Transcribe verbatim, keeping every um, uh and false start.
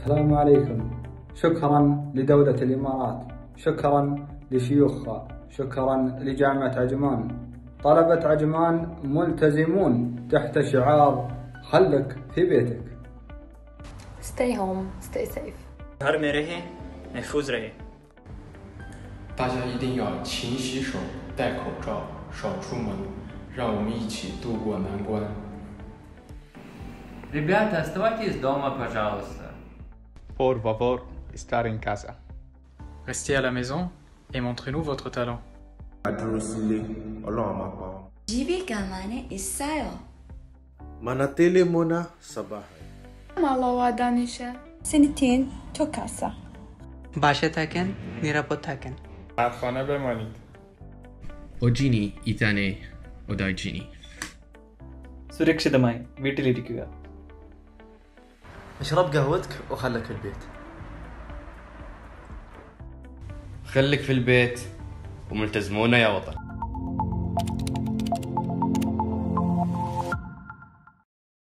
السلام عليكم. شكرا لدولة الإمارات، شكرا لشيوخها، شكرا لجامعة عجمان. طلبة عجمان ملتزمون تحت شعار خلك في بيتك. Stay home, stay safe. घर में रहें, महफूज रहें. 大家一定要勤洗手、戴口罩、少出门，让我们一起度过难关。 Ребята, оставайтесь дома, пожалуйста. Por favor, estar en casa. Restez à la maison et montrez-nous votre talent. 집이가만에 있어요. Manatili muna sa bahay. Malawadanişe. سنتين توكاسا. باشه থাকেন, নিরাপদ থাকেন. در خانه بمانید. ഒജിനി ഇതാനെ ഒദായിജിനി. സുരക്ഷിതമായി വീട്ടിലിരിക്കുക. اشرب قهوتك وخلك في البيت. خليك في البيت وملتزمونا يا وطن.